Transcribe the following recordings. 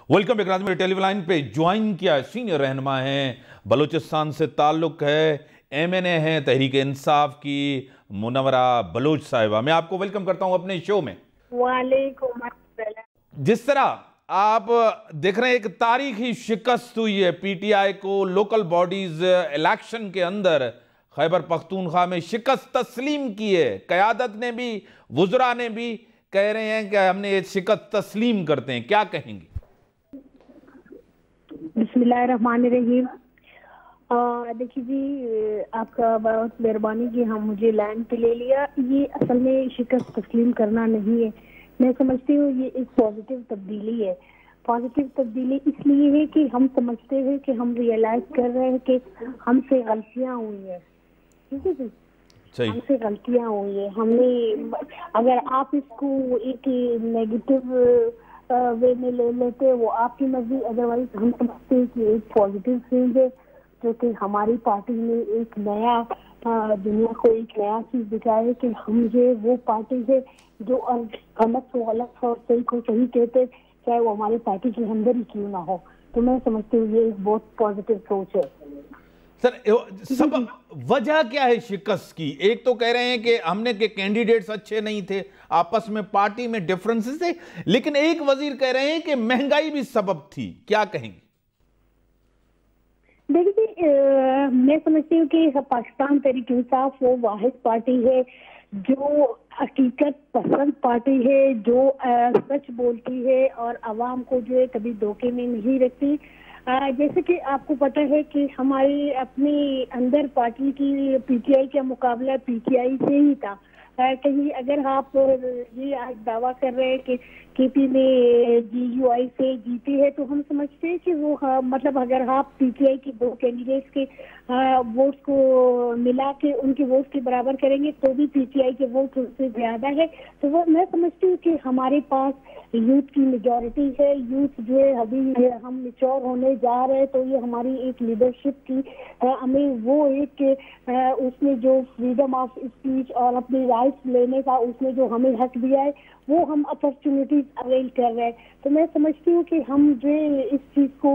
Welcome back. मेरे television पे join किया सीनियर रहनुमा हैं, बलूचिस्तान से ताल्लुक है, MNA हैं तहरीक इंसाफ की मुनव्वरा बलोच साहिबा। मैं आपको वेलकम करता हूं अपने शो में। वालेकुम अस्सलाम। जिस तरह आप देख रहे हैं, एक तारीखी शिकस्त हुई है PTI को लोकल बॉडीज इलेक्शन के अंदर। खैबर पख्तूनख्वा में शिकस्त तस्लीम की है, क़यादत ने भी, वुज़रा ने भी कह रहे हैं कि हमने ये शिकस्त तस्लीम करते हैं। क्या कहेंगे? बिस्मिल्लाहिर्रहमानिर्रहीम। देखिए जी, आपका बहुत मेहरबानी कि हम मुझे लाइन पे ले लिया। ये असल में शिकस्त तस्लीम करना नहीं है, मैं समझती हूँ ये एक पॉजिटिव तब्दीली है। पॉजिटिव तब्दीली इसलिए है कि हम समझते हैं कि हम रियलाइज कर रहे हैं कि हमसे गलतियाँ हुई हैं। ठीक है जी, हमसे गलतियाँ हुई है। हमने, अगर आप इसको एक नेगेटिव वे में ले लेते वो आपकी मर्जी, अदरवाइज हम समझते हैं कि एक पॉजिटिव चेंज है जो कि हमारी पार्टी ने एक नया दुनिया को एक नया चीज दिखाया है कि हम ये वो पार्टी है जो गलत को गलत और सही को सही कहते, चाहे वो हमारी पार्टी के अंदर ही क्यों ना हो। तो मैं समझती हूँ ये एक बहुत पॉजिटिव सोच है। सर, सब वजह क्या है शिकस्त की? एक तो कह रहे हैं कि हमने के कैंडिडेट्स अच्छे नहीं थे, आपस में पार्टी में डिफरेंसेस थे, लेकिन एक वजीर कह रहे हैं कि महंगाई भी सबब थी। क्या कहेंगे? देखिए, मैं समझती हूँ कि पाकिस्तान तहरीक इंसाफ वो वाहिद पार्टी है जो हकीकत पसंद पार्टी है, जो सच बोलती है और आवाम को जो है कभी धोखे में नहीं रखती। जैसे कि आपको पता है कि हमारी अपने अंदर पार्टी की PTI का मुकाबला PTI से ही था। कहीं अगर आप ये आज दावा कर रहे हैं कि KP में GUI से जीती है, तो हम समझते हैं कि वो मतलब अगर आप PTI के दो कैंडिडेट्स के वोट्स को मिला के उनके वोट के बराबर करेंगे तो भी PTI के वोट उससे ज्यादा है। तो वो मैं समझती हूँ कि हमारे पास यूथ की मेजॉरिटी है। यूथ जो है अभी हम मैच्योर होने जा रहे हैं, तो ये हमारी एक लीडरशिप की हमें वो एक उसमें जो फ्रीडम ऑफ स्पीच और अपनी राइट्स लेने का उसने जो हमें हक दिया है वो हम अपॉर्चुनिटीज अवेल कर रहे हैं। तो मैं समझती हूँ कि हम जो इस चीज को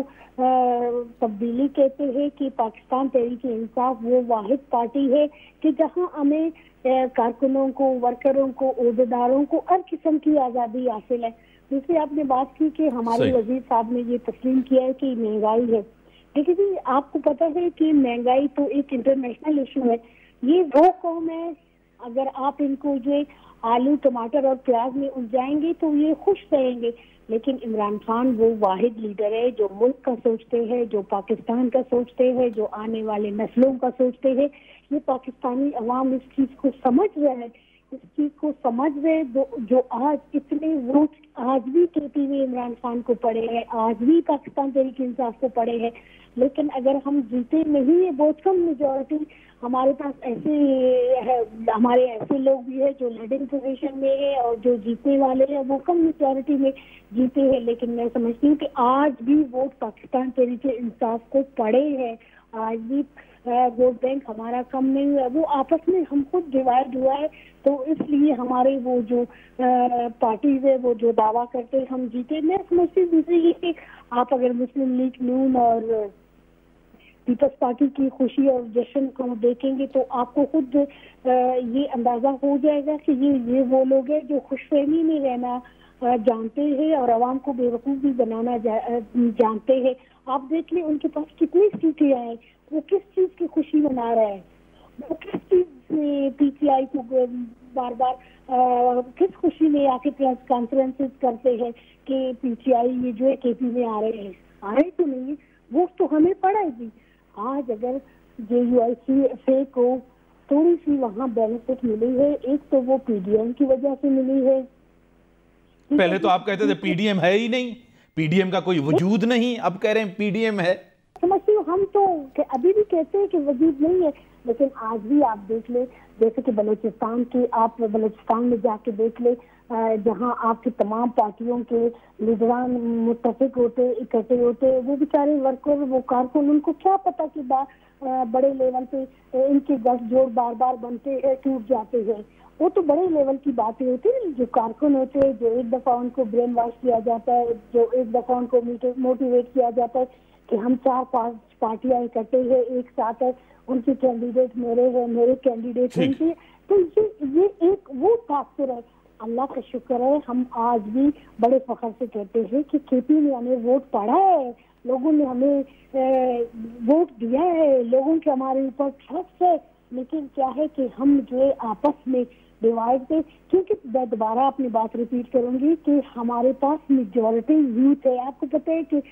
तब्दीली कहते हैं कि पाकिस्तान तहरीक इंसाफ वो वाहिद पार्टी है कि जहाँ हमें कारकुनों को, वर्करों को, ओहदेदारों को हर किस्म की आज़ादी हासिल है। दूसरी आपने बात की कि हमारे वजीर साहब ने ये तस्लीम किया है कि महंगाई है। देखिए जी, आपको पता है कि महंगाई तो एक इंटरनेशनल इशू है। ये वो कौम है, अगर आप इनको जो आलू, टमाटर और प्याज में उलझाएंगे तो ये खुश रहेंगे, लेकिन इमरान खान वो वाहिद लीडर है जो मुल्क का सोचते हैं, जो पाकिस्तान का सोचते हैं, जो आने वाले नस्लों का सोचते हैं। ये पाकिस्तानी अवाम इस चीज को समझ रहे हैं, इस चीज को समझ रहे जो आज इतने वोट आज भी KP में इमरान खान को पड़े हैं, आज भी पाकिस्तान तहरीक इंसाफ को पड़े हैं। लेकिन अगर हम जीते नहीं है, बहुत कम मेजॉरिटी हमारे पास ऐसे है, हमारे ऐसे लोग भी है जो लीडिंग पोजीशन में है और जो जीतने वाले हैं वो कम मेजॉरिटी में जीते हैं। लेकिन मैं समझती हूँ कि आज भी वोट पाकिस्तान तहरीक इंसाफ को पड़े हैं। आज भी वोट बैंक हमारा कम नहीं हुआ, वो आपस में हम खुद डिवाइड हुआ है। तो इसलिए हमारे वो जो पार्टीज है वो जो दावा करते हैं हम जीते। मैं समझती हूँ दूसरी ये कि आप अगर मुस्लिम लीग नून और पीपल्स पार्टी की खुशी और जश्न को देखेंगे तो आपको खुद ये अंदाजा हो जाएगा कि ये वो लोग हैं जो खुशफहमी में रहना जानते हैं और आवाम को बेवकूफ़ भी बनाना जानते हैं। आप देख लें उनके पास कितनी सीटें आए, वो किस चीज़ की खुशी मना रहे हैं, वो किस चीज़ से PTI को बार बार किस खुशी में आके प्रेस कॉन्फ्रेंसेस करते हैं कि PTI ये जो है KP में आ रहे हैं। आ रहे तो नहीं, वो तो हमें पड़ेगी। आज अगर JUI को थोड़ी सी वहाँ बेनिफिट मिली है, एक तो वो PDM की वजह से मिली है। पहले तो आप कहते थे PDM है ही नहीं, PDM का कोई वजूद नहीं, अब कह रहे हैं PDM है। समझती हूँ, हम तो अभी भी कहते हैं कि वजूद नहीं है, लेकिन आज भी आप देख ले, जैसे कि बलूचिस्तान की, आप बलूचिस्तान में जाके देख ले, जहाँ आपकी तमाम पार्टियों के लीडरान मुत्तफिक होते, इकट्ठे होते, वो बेचारे वर्कर, वो कारकुन, उनको क्या पता कि बड़े लेवल पे इनके गठजोड़ बार बार बनते हैं, टूट जाते हैं। वो तो बड़े लेवल की बातें होती है। जो कारकुन होते हैं, जो एक दफा उनको ब्रेन वॉश किया जाता है, जो एक दफा उनको मोटिवेट किया जाता है कि हम 4-5 पार्टियां इकट्ठे हैं, एक साथ है, उनके कैंडिडेट मेरे हैं, मेरे कैंडिडेट उनके, तो ये एक वो तासुर है। अल्लाह का शुक्र है, हम आज भी बड़े फख्र से कहते हैं कि केपी ने हमें वोट पड़ा है, लोगों ने हमें वोट दिया है, लोगों के हमारे ऊपर ट्रस्ट है। लेकिन क्या है कि हम जो है आपस में डिवाइड थे, क्योंकि मैं दोबारा अपनी बात रिपीट करूंगी कि हमारे पास मेजॉरिटी यूथ है। आपको पता है कि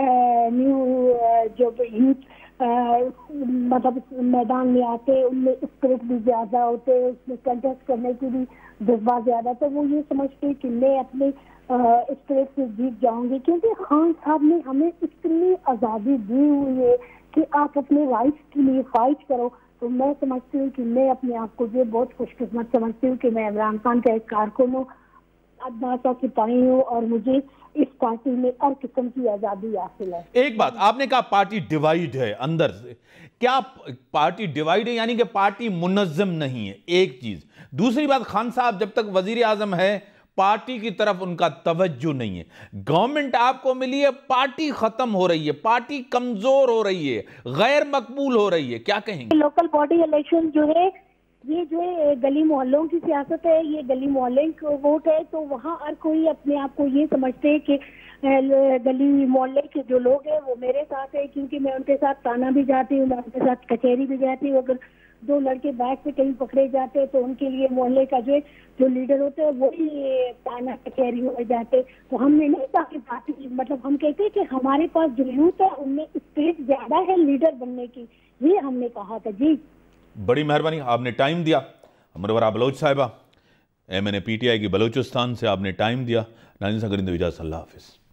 जो यूथ मतलब मैदान में आते हैं, उनमें स्पिरिट भी ज्यादा होते हैं, उसमें कंटेस्ट करने की भी जज्बा ज्यादा, तो वो ये समझते हैं कि मैं अपने स्पिरिट से जीत जाऊंगी, क्योंकि खान साहब ने हमें इतनी आज़ादी दी हुई है कि आप अपने राइट्स के लिए फाइट करो। तो मैं समझती हूँ कि मैं अपने आप को जो बहुत खुशकिस्मत समझती हूँ कि मैं इमरान खान का एक कारकुन हूँ, अदनासा सिपाही हूँ, और मुझे इस पार्टी में हर किस्म की आजादी हासिल है। एक बात आपने कहा, पार्टी डिवाइड है अंदर से, क्या पार्टी डिवाइड है यानी कि पार्टी मुनज़्ज़म नहीं है? एक चीज। दूसरी बात, खान साहब जब तक वजीर आजम है पार्टी की तरफ उनका तवज्जो नहीं है। गवर्नमेंट आपको मिली है, पार्टी खत्म हो रही है, पार्टी कमजोर हो रही है, गैर मकबूल हो रही है, क्या कहेंगे? लोकल बॉडी इलेक्शन जो है, ये जो है गली मोहल्लों की सियासत है, ये गली मोहल्ले का वोट है। तो वहाँ हर कोई अपने आप को ये समझते हैं कि गली मोहल्ले के जो लोग हैं वो मेरे साथ है, क्योंकि मैं उनके साथ थाना भी जाती हूँ, मैं उनके साथ कचहरी भी जाती हूँ। अगर 2 लड़के बैग से कहीं पकड़े जाते हैं तो उनके लिए मोहल्ले का जो लीडर होते हैं वही थाना कचहरी में जाते। तो हमने नहीं कहा कि पार्टी, मतलब हम कहते हैं कि हमारे पास जो यूथ है उनमें स्पिरिट ज्यादा है लीडर बनने की, ये हमने कहा था। जी बड़ी मेहरबानी, आपने टाइम दिया। मुनव्वरा बलोच साहिबा, MNA PTI की बलोचिस्तान से आपने टाइम दिया। नाज़रीन से करेंगे इजाज़त, अल्लाह हाफिज़।